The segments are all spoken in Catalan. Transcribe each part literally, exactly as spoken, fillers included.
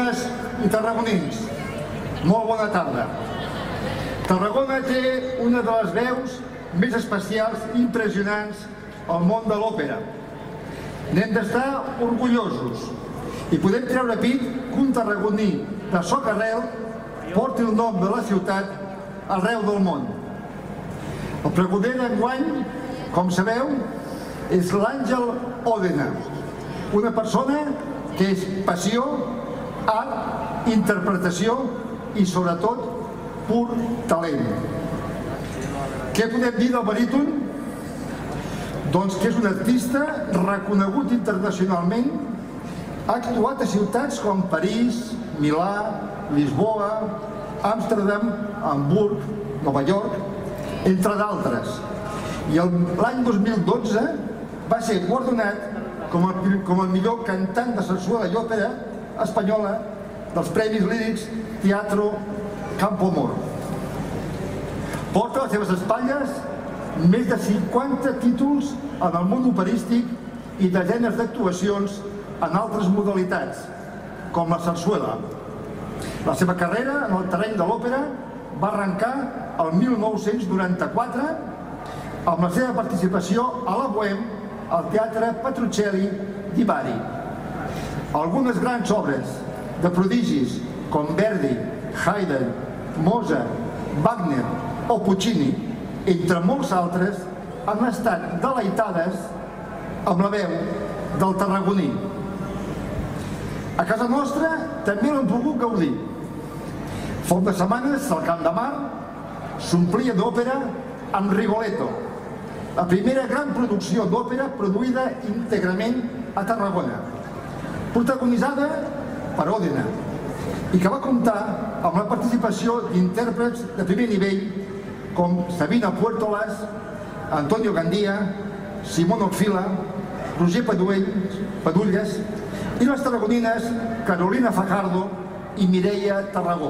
Tarragonines i tarragonins, molt bona tarda. Tarragona té una de les veus més especials i impressionants al món de l'òpera. N'hem d'estar orgullosos i podem treure pit que un tarragoní de soca-rel porti el nom de la ciutat arreu del món. El pregoner d'enguany, com sabeu, és l'Àngel Òdena, una persona que és passió, art, interpretació i, sobretot, pur talent. Què podem dir del baríton? Doncs que és un artista reconegut internacionalment, ha actuat a ciutats com París, Milà, Lisboa, Amsterdam, Hamburg, Nova York, entre d'altres. I l'any dos mil dotze va ser guardonat com el, com el millor cantant de sarsuela i òpera espanyola dels Premis Lírics Teatro Campoamor. Porta a les seves espatlles més de cinquanta títols en el món operístic i desenes d'actuacions en altres modalitats, com la sarsuela. La seva carrera en el terreny de l'òpera va arrencar el mil nou-cents noranta-quatre amb la seva participació a la Bohème al Teatre Petruccelli di Bari. Algunes grans obres de prodigis com Verdi, Haydn, Mozart, Wagner o Puccini, entre molts altres, han estat deleitades amb la veu del tarragoní. A casa nostra també l'hem pogut gaudir. Fa unes setmanes al Camp de Mar s'omplia d'òpera amb Rigoletto, la primera gran producció d'òpera produïda íntegrament a Tarragona, protagonitzada per Òdena, i que va comptar amb la participació d'intèrprets de primer nivell com Sabina Puertolas, Antonio Gandia, Simón Orfila, Roger Padulles i les tarragonines Carolina Fajardo i Mireia Tarragó.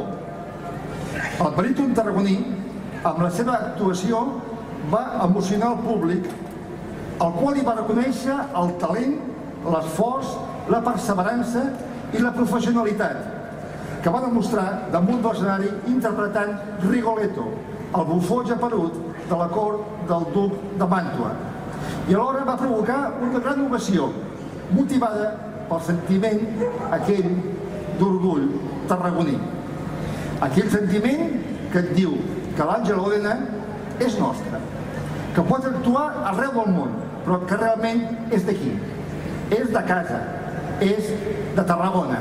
El baríton tarragoní, amb la seva actuació, va emocionar el públic, al qual hi va reconèixer el talent, l'esforç, la perseverança i la professionalitat, que va demostrar damunt de l'escenari interpretant Rigoletto, el bufó geperut de la cort del duc de Màntua, i alhora va provocar una gran ovació, motivada pel sentiment aquell d'orgull tarragoní. Aquell sentiment que et diu que l'Àngel Òdena és nostre, que pot actuar arreu del món, però que realment és d'aquí, és de casa, és de Tarragona.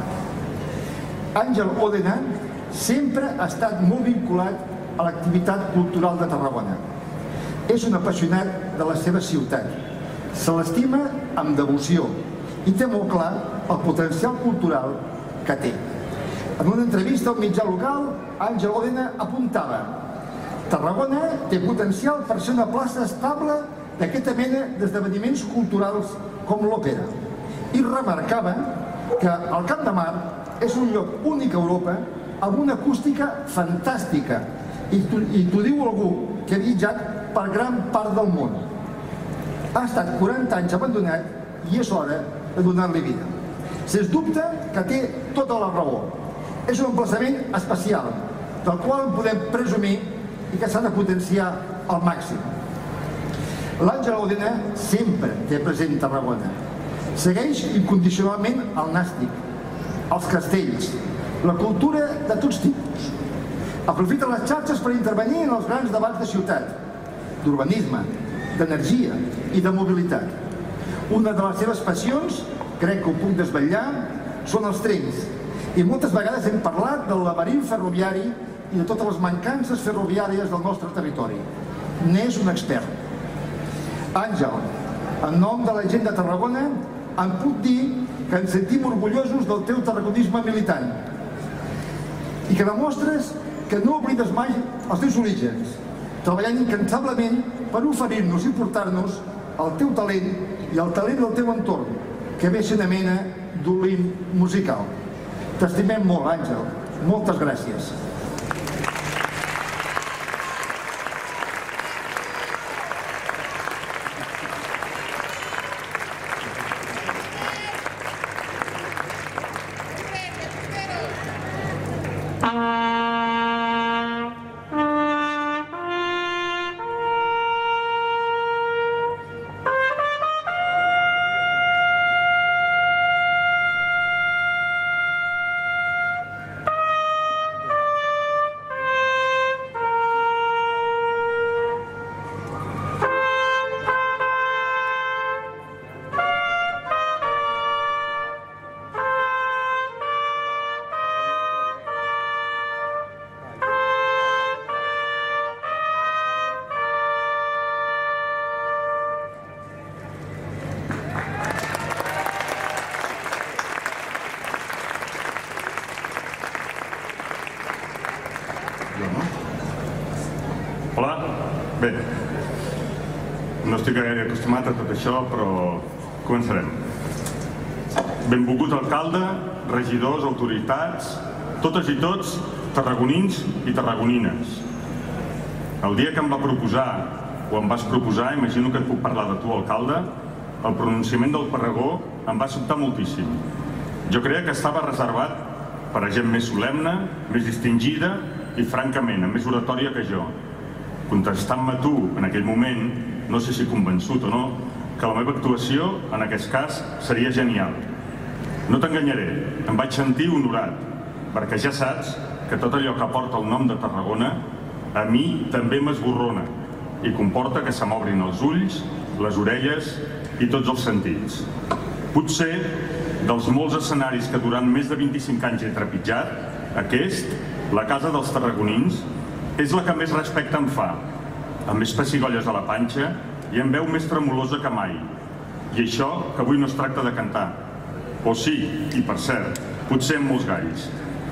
Àngel Òdena sempre ha estat molt vinculat a l'activitat cultural de Tarragona. És un apassionat de la seva ciutat, se l'estima amb devoció i té molt clar el potencial cultural que té. En una entrevista al mitjà local, Àngel Òdena apuntava: Tarragona té potencial per ser una plaça estable d'aquesta mena d'esdeveniments culturals com l'òpera, i remarcava que el Camp de Mar és un lloc únic a Europa amb una acústica fantàstica, i t'ho diu algú que ha viatjat per gran part del món. Ha estat quaranta anys abandonat i és hora de donar-li vida. Sens dubte que té tota la raó. És un emplaçament especial, del qual en podem presumir i que s'ha de potenciar al màxim. L'Àngel Òdena sempre té present Tarragona. Segueix incondicionalment el nàstic, els castells, la cultura de tots tipus. Aprofita les xarxes per intervenir en els grans debats de ciutat, d'urbanisme, d'energia i de mobilitat. Una de les seves passions, crec que ho puc desvetllar, són els trens. I moltes vegades hem parlat del laberint ferroviari i de totes les mancances ferroviàries del nostre territori. N'és un expert. Àngel, en nom de la gent de Tarragona, em puc dir que ens sentim orgullosos del teu tarragonisme militant i que demostres que no oblides mai els teus orígens, treballant incansablement per oferir-nos i portar-nos el teu talent i el talent del teu entorn, que ve ser una mena d'olint musical. T'estimem molt, Àngel. Moltes gràcies. Hola. Bé, no estic gaire acostumat a tot això, però començarem. Benvolgut alcalde, regidors, autoritats, totes i tots, tarragonins i tarragonines. El dia que em va proposar, o em vas proposar, imagino que et puc parlar de tu, alcalde, el pronunciament del pregó em va sobtar moltíssim. Jo creia que estava reservat per a gent més solemne, més distingida i, francament, amb més oratòria que jo. Contestant-me tu, en aquell moment, no sé si convençut o no, que la meva actuació, en aquest cas, seria genial. No t'enganyaré, em vaig sentir honorat, perquè ja saps que tot allò que porta el nom de Tarragona a mi també m'esborrona i comporta que se m'obrin els ulls, les orelles i tots els sentits. Potser, dels molts escenaris que durant més de vint-i-cinc anys he trepitjat, aquest, la casa dels tarragonins, és la que més respecte em fa, amb més pessigolles a la panxa i amb veu més tremolosa que mai. I això que avui no es tracta de cantar. O sí, i per cert, potser amb molts galls.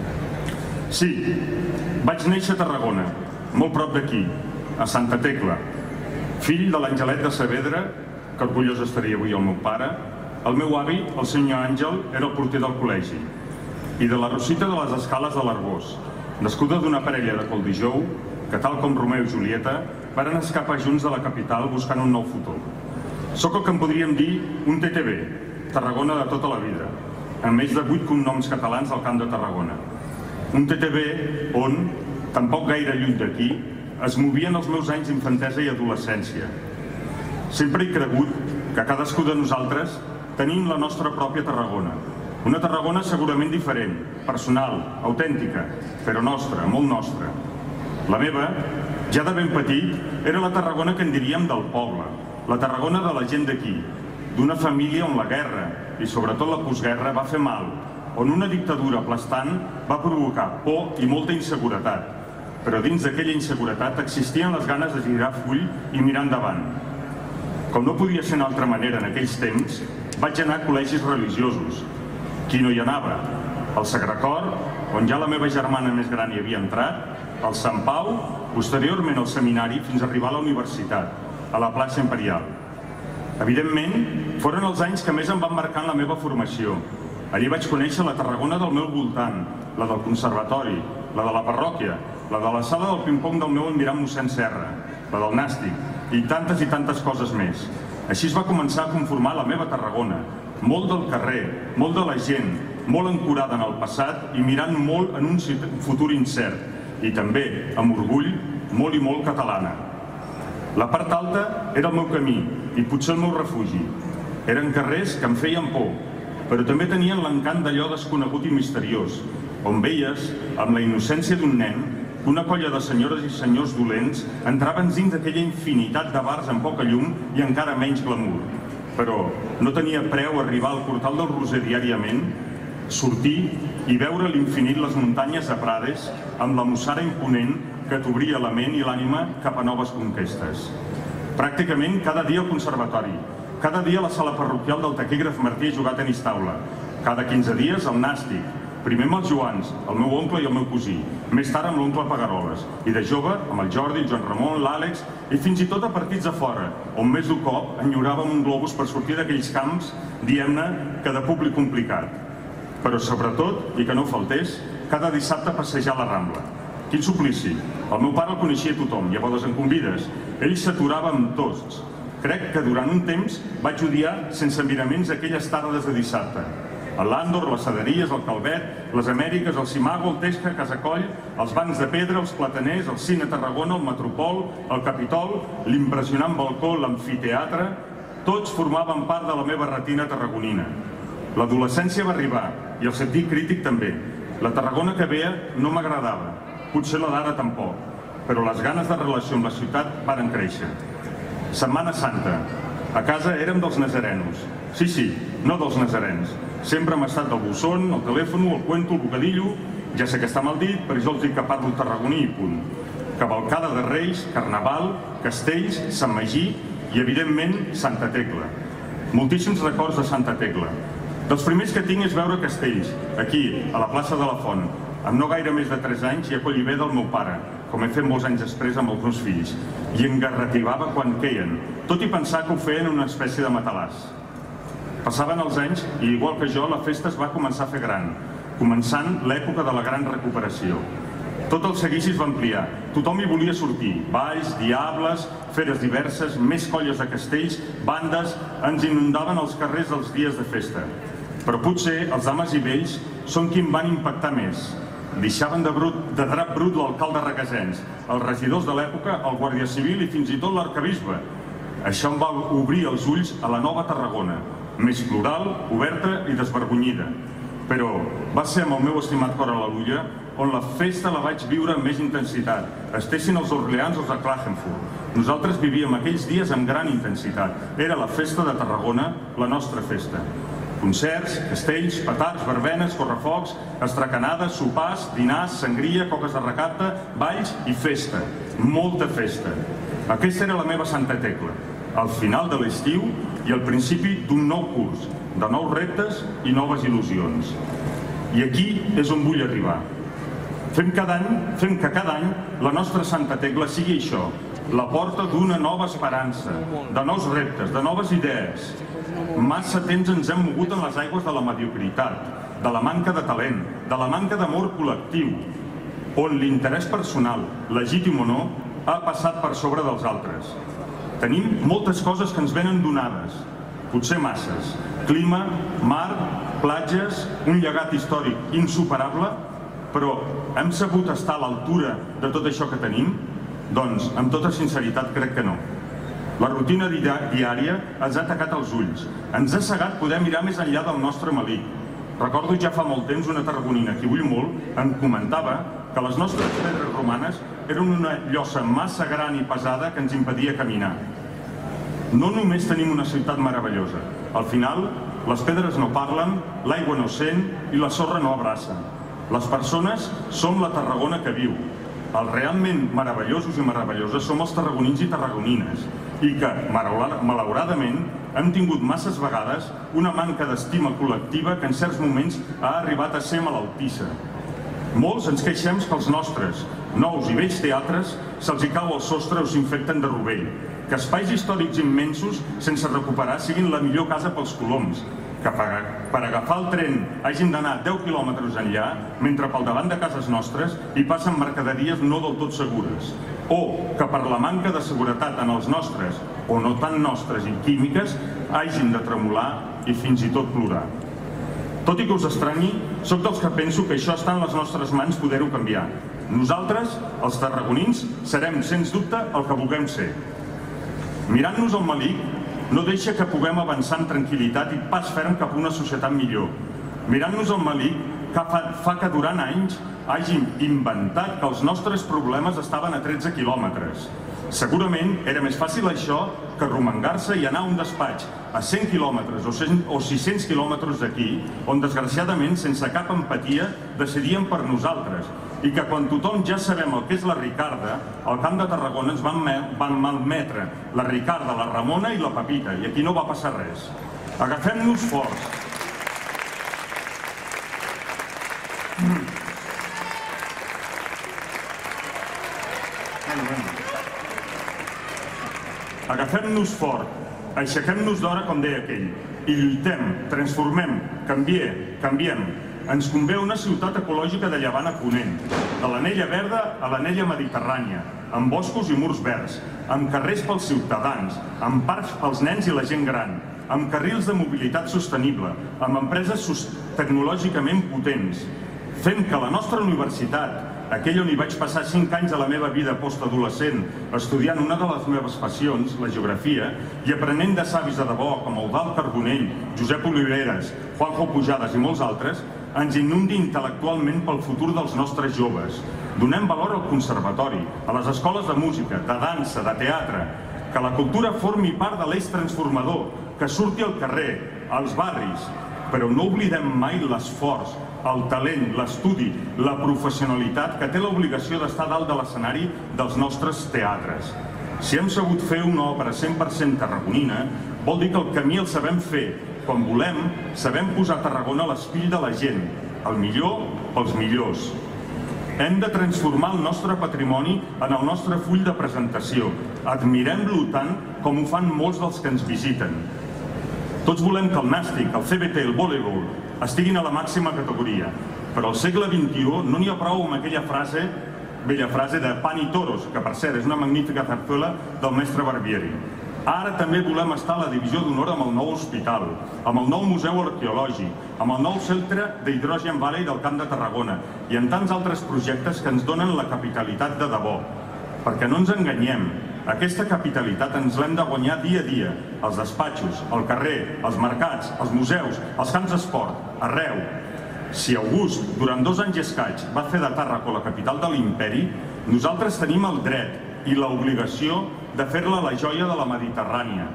Sí, vaig néixer a Tarragona, molt prop d'aquí, a Santa Tecla, fill de l'Angelet de Saavedra, que orgullós estaria avui el meu pare. El meu avi, el senyor Àngel, era el porter del col·legi, i de la Rosita de les Escales de l'Arbós, nascuda d'una parella de coldijou que, tal com Romeu i Julieta, varen escapar junts de la capital buscant un nou futur. Soc el que en podríem dir un T T B, Tarragona de tota la vida, amb més de vuit cognoms catalans al Camp de Tarragona. Un T T B on, tampoc gaire lluny d'aquí, es movien els meus anys d'infantesa i adolescència. Sempre he cregut que cadascú de nosaltres tenim la nostra pròpia Tarragona. Una Tarragona segurament diferent, personal, autèntica, però nostra, molt nostra. La meva, ja de ben petit, era la Tarragona que en diríem del poble, la Tarragona de la gent d'aquí, d'una família on la guerra, i sobretot la postguerra, va fer mal, on una dictadura aplastant va provocar por i molta inseguretat. Però dins d'aquella inseguretat existien les ganes de girar full i mirar endavant. Com no podia ser d'altra manera en aquells temps, vaig anar a col·legis religiosos. Qui no hi anava? El Sagre Cor, on ja la meva germana més gran hi havia entrat, el Sant Pau, posteriorment al seminari fins a arribar a la universitat, a la plaça Imperial. Evidentment, foren els anys que més em van marcar en la meva formació. Allí vaig conèixer la Tarragona del meu voltant, la del conservatori, la de la parròquia, la de la sala del ping-pong del meu almirant mossèn Serra, la del Nàstic, i tantes i tantes coses més. Així es va començar a conformar la meva Tarragona, molt del carrer, molt de la gent, molt ancorada en el passat i mirant molt en un futur incert, i també, amb orgull, molt i molt catalana. La part alta era el meu camí i potser el meu refugi. Eren carrers que em feien por, però també tenien l'encant d'allò desconegut i misteriós, on veies, amb la innocència d'un nen, que una colla de senyores i senyors dolents entraven dins d'aquella infinitat de bars amb poca llum i encara menys glamour. Però no tenia preu arribar al portal del Roser diàriament, sortir i veure l'infinit les muntanyes de Prades amb la mussara imponent que t'obria la ment i l'ànima cap a noves conquestes. Pràcticament cada dia al conservatori, cada dia a la sala parroquial del taquígraf Martí a jugar a tenis taula, cada quinze dies al Nàstic, primer amb els Joans, el meu oncle i el meu cosí, més tard amb l'oncle Pagaroles, i de jove amb el Jordi, el Joan Ramon, l'Àlex, i fins i tot a partits de fora, on més d'un cop enyoràvem un globus per sortir d'aquells camps, diguem-ne, que de públic complicat. Però sobretot, i que no faltés, cada dissabte passejar a la Rambla. Quin suplici! El meu pare el coneixia tothom, i a vegades em convides. Ell s'aturava amb tots. Crec que durant un temps vaig odiar sense miraments aquelles tardes de dissabte. El Landor, les Saderies, el Calvet, les Amèriques, el Simago, el Tesca, Casacoll, els bancs de pedra, els plataners, el Cine Tarragona, el Metropol, el Capitol, l'impressionant balcó, l'amfiteatre, tots formaven part de la meva retina tarragonina. L'adolescència va arribar, i el sentit crític també. La Tarragona que veia no m'agradava, potser la d'ara tampoc, però les ganes de relació amb la ciutat varen créixer. Setmana Santa. A casa érem dels nazarenos. Sí, sí, no dels nazarens. Sempre hem estat del bossón, el telèfon, el cuento, el bocadillo. Ja sé que està mal dit, però jo els dic que parlo tarragoní i punt. Cavalcada de Reis, Carnaval, Castells, Sant Magí i, evidentment, Santa Tecla. Moltíssims records de Santa Tecla. Dels primers que tinc és veure castells, aquí, a la plaça de la Font, amb no gaire més de tres anys, i a Collibè del meu pare, com he fet molts anys després amb els meus fills, i engarrativava quan queien, tot i pensar que ho feien una espècie de matalàs. Passaven els anys i, igual que jo, la festa es va començar a fer gran, començant l'època de la gran recuperació. Tot el seguici es va ampliar, tothom hi volia sortir, balls, diables, feres diverses, més colles de castells, bandes, ens inundaven els carrers els dies de festa. Però potser els dames i vells són qui em van impactar més. Deixaven de, brut, de drap brut l'alcalde Requesens, els regidors de l'època, el guàrdia civil i fins i tot l'arquebisbe. Això em va obrir els ulls a la nova Tarragona, més plural, oberta i desvergonyida. Però va ser amb el meu estimat cor a l'Al·lulla on la festa la vaig viure amb més intensitat, estessin els Orleans o els de Klagenfurt. Nosaltres vivíem aquells dies amb gran intensitat. Era la festa de Tarragona, la nostra festa. Concerts, castells, petards, verbenes, correfocs, estracanades, sopars, dinars, sangria, coques de recapte, balls i festa. Molta festa. Aquesta era la meva Santa Tecla, al final de l'estiu i al principi d'un nou curs, de nous reptes i noves il·lusions. I aquí és on vull arribar. Fem cada any, fem que cada any la nostra Santa Tecla sigui això, la porta d'una nova esperança, de nous reptes, de noves idees. Massa temps ens hem mogut en les aigües de la mediocritat, de la manca de talent, de la manca d'amor col·lectiu, on l'interès personal, legítim o no, ha passat per sobre dels altres. Tenim moltes coses que ens venen donades, potser masses. Clima, mar, platges, un llegat històric insuperable, però hem sabut estar a l'altura de tot això que tenim? Doncs, amb tota sinceritat, crec que no. La rutina diària ens ha tacat els ulls, ens ha cegat poder mirar més enllà del nostre melic. Recordo ja fa molt temps una tarragonina, qui vull molt, em comentava que les nostres pedres romanes eren una llosa massa gran i pesada que ens impedia caminar. No només tenim una ciutat meravellosa. Al final, les pedres no parlen, l'aigua no sent i la sorra no abraça. Les persones som la Tarragona que viu. Els realment meravellosos i meravelloses som els tarragonins i tarragonines i que, malauradament, hem tingut masses vegades una manca d'estima col·lectiva que en certs moments ha arribat a ser malaltissa. Molts ens queixem que els nostres nous i vells teatres se'ls hi cau el sostre o s'infecten de rovell, que espais històrics immensos sense recuperar siguin la millor casa pels coloms, que per agafar el tren hagin d'anar deu quilòmetres enllà, mentre pel davant de cases nostres hi passen mercaderies no del tot segures, o que per la manca de seguretat en els nostres, o no tan nostres i químiques, hagin de tremolar i fins i tot plorar. Tot i que us estranyi, sóc dels que penso que això està en les nostres mans poder-ho canviar. Nosaltres, els tarragonins, serem, sens dubte, el que vulguem ser. Mirant-nos al melic, no deixa que puguem avançar amb tranquil·litat i pas ferm cap a una societat millor. Mirant-nos al melic, que fa que durant anys hàgim inventat que els nostres problemes estaven a tretze quilòmetres. Segurament era més fàcil això que romangar-se i anar a un despatx a cent quilòmetres o sis-cents quilòmetres d'aquí, on desgraciadament, sense cap empatia, decidien per nosaltres, i que quan tothom ja sabem el que és la Ricarda, al Camp de Tarragona ens van malmetre la Ricarda, la Ramona i la Pepita, i aquí no va passar res. Agafem-nos forts. Agafem-nos fort, aixequem-nos d'hora, com deia aquell, i lluitem, transformem, canviem, canviem. Ens convé una ciutat ecològica de llevant a ponent, de l'anella verda a l'anella mediterrània, amb boscos i murs verds, amb carrers pels ciutadans, amb parcs pels nens i la gent gran, amb carrils de mobilitat sostenible, amb empreses tecnològicament potents, fent que la nostra universitat, aquella on hi vaig passar cinc anys de la meva vida postadolescent, estudiant una de les meves passions, la geografia, i aprenent de savis de debò com Eudald Carbonell, Josep Oliveres, Juanjo Pujades i molts altres, ens inundi intel·lectualment pel futur dels nostres joves. Donem valor al conservatori, a les escoles de música, de dansa, de teatre, que la cultura formi part de l'eix transformador, que surti al carrer, als barris, però no oblidem mai l'esforç, el talent, l'estudi, la professionalitat que té l'obligació d'estar dalt de l'escenari dels nostres teatres. Si hem sabut fer una òpera cent per cent tarragonina, vol dir que el camí el sabem fer. Quan volem, sabem posar Tarragona a l'espill de la gent, el millor pels millors. Hem de transformar el nostre patrimoni en el nostre full de presentació. Admirem-lo tant com ho fan molts dels que ens visiten. Tots volem que el nàstic, el C B T, el voleibol estiguin a la màxima categoria, però al segle vint-i-u no n'hi ha prou amb aquella frase, bella frase de pan i toros, que per cert és una magnífica zarzuela del mestre Barbieri. Ara també volem estar a la divisió d'honor amb el nou hospital, amb el nou museu arqueològic, amb el nou centre d'Hydrogen Valley del Camp de Tarragona i en tants altres projectes que ens donen la capitalitat de debò. Perquè no ens enganyem, aquesta capitalitat ens l'hem de guanyar dia a dia, als despatxos, al carrer, als mercats, als museus, als camps d'esport, arreu. Si August, durant dos anys i escaig, va fer de Tàrraco la capital de l'imperi, nosaltres tenim el dret i l'obligació de fer-la la joia de la Mediterrània.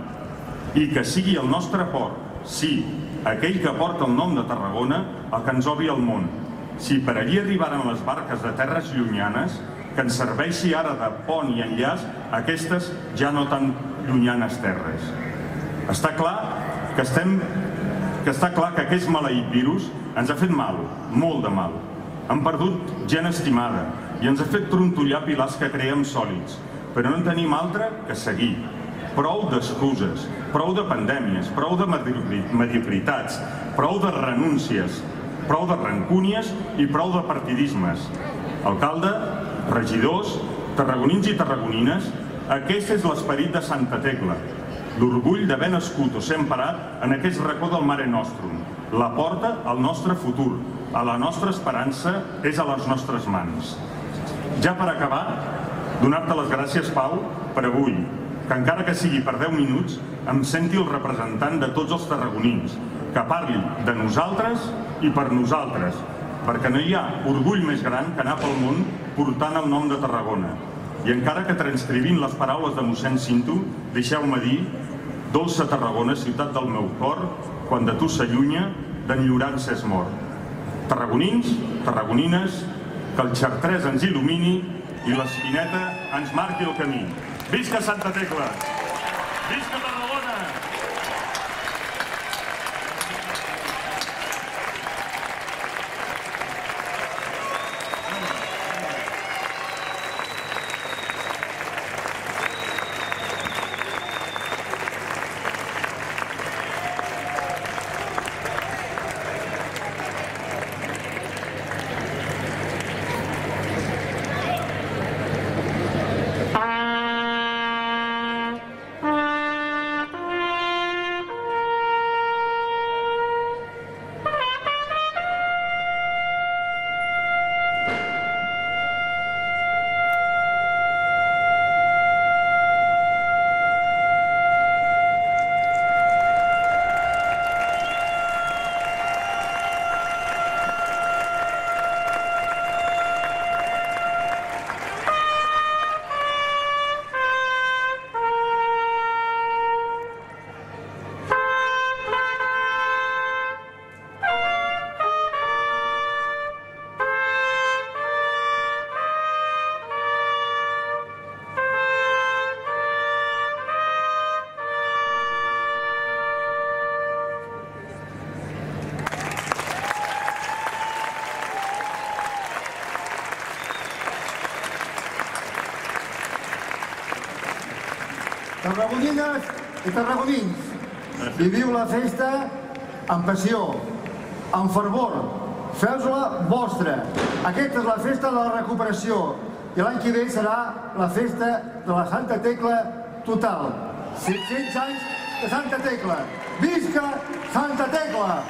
I que sigui el nostre port, sí, aquell que porta el nom de Tarragona, el que ens obri el món. Si per allí arribaren les barques de terres llunyanes, que ens serveixi ara de pont i enllaç a aquestes ja no tan llunyanes terres. Està clar que estem que està clar que aquest maleït virus ens ha fet mal, molt de mal. Hem perdut gent estimada i ens ha fet trontollar pilars que creiem sòlids, però no en tenim altre que seguir. Prou d'excuses, prou de pandèmies, prou de mediocritats, prou de renúncies, prou de rancúnies i prou de partidismes. Alcalde, regidors, tarragonins i tarragonines, aquest és l'esperit de Santa Tecla, l'orgull d'haver nascut o ser emparat en aquest racó del Mare Nostrum, la porta al nostre futur, a la nostra esperança és a les nostres mans. Ja per acabar, donar-te les gràcies, Pau, per avui, que encara que sigui per deu minuts, em senti el representant de tots els tarragonins, que parli de nosaltres i per nosaltres, perquè no hi ha orgull més gran que anar pel món portant el nom de Tarragona. I encara que transcrivint les paraules de mossèn Cinto, deixeu-me dir: dolça Tarragona, ciutat del meu cor, quan de tu s'allunya, d'enyorança és mort. Tarragonins, tarragonines, que el xartrès ens il·lumini i l'espineta ens marqui el camí. Visca Santa Tecla! Visca Tarragona! Tarragonines i tarragonins, viviu la festa amb passió, amb fervor, feu-la vostra. Aquesta és la festa de la recuperació i l'any que ve serà la festa de la Santa Tecla total. set-cents anys de Santa Tecla. Visca Santa Tecla!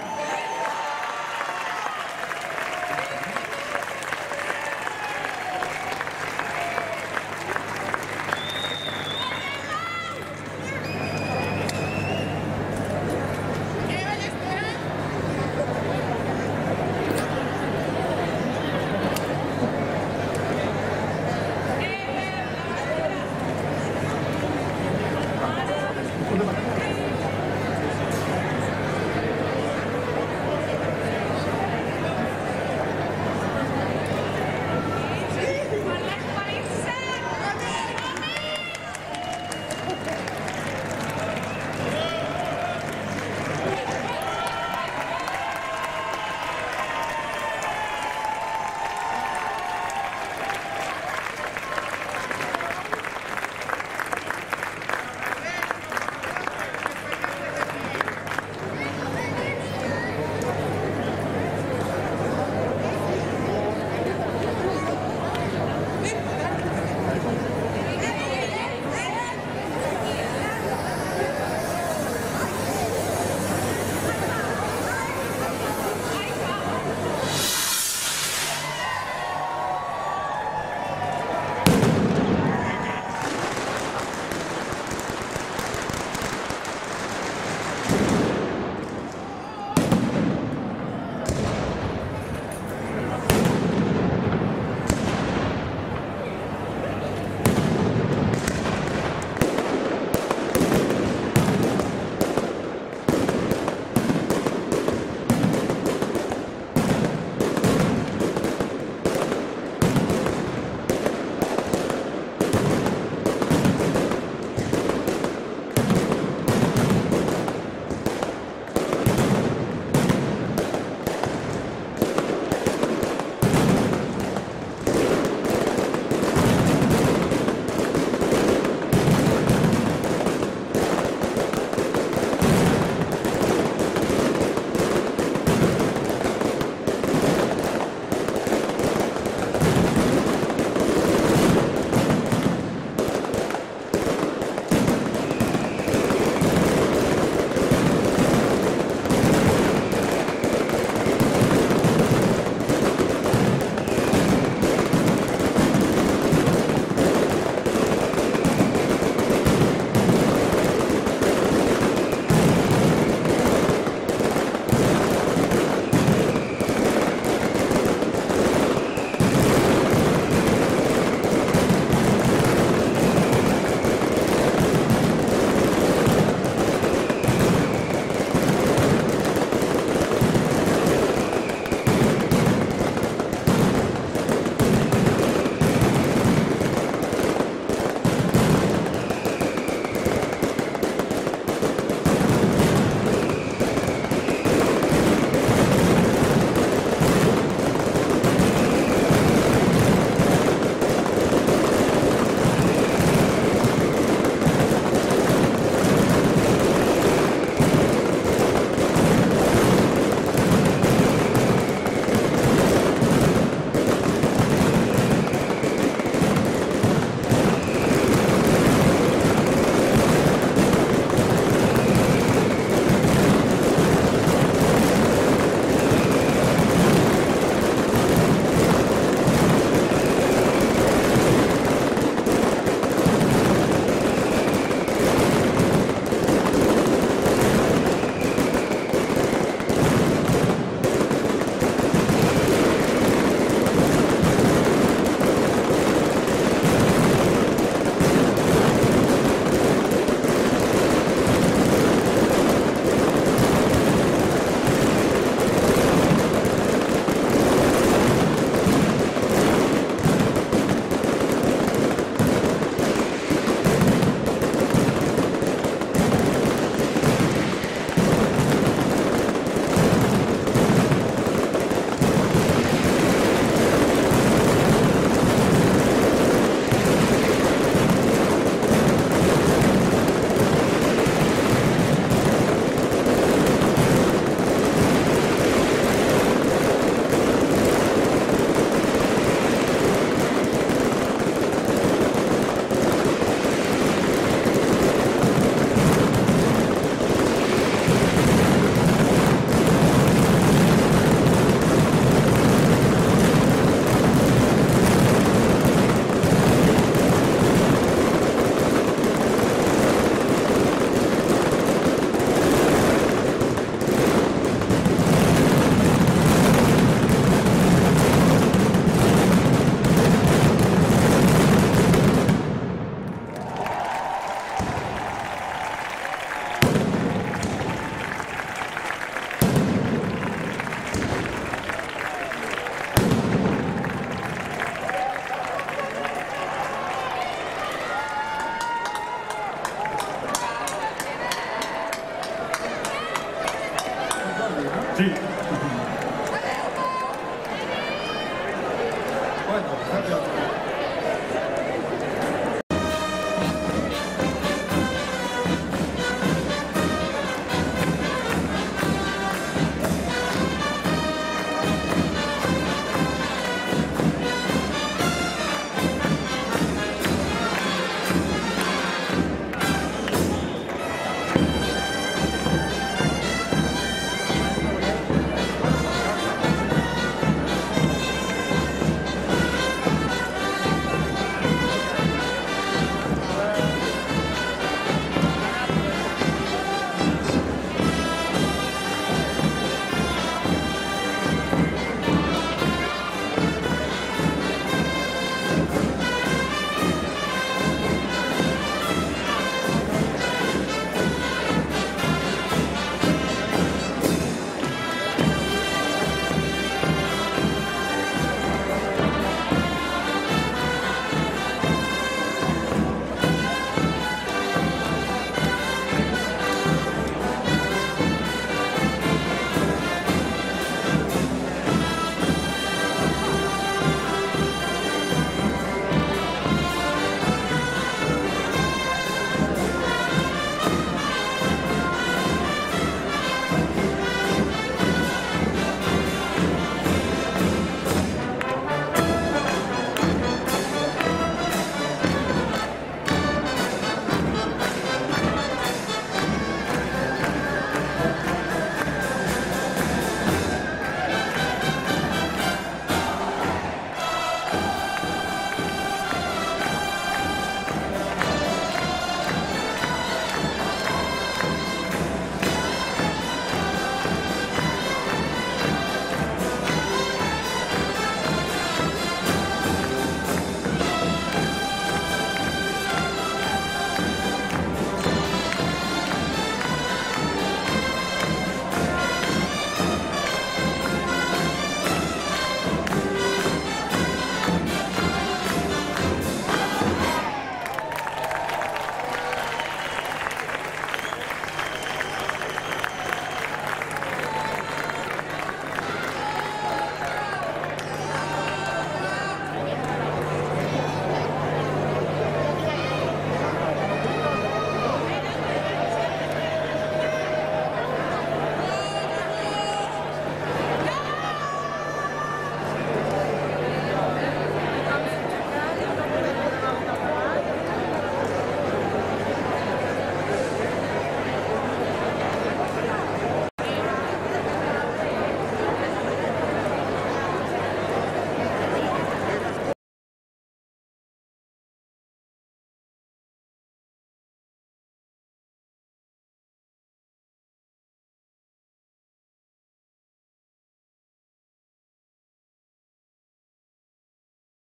Bueno,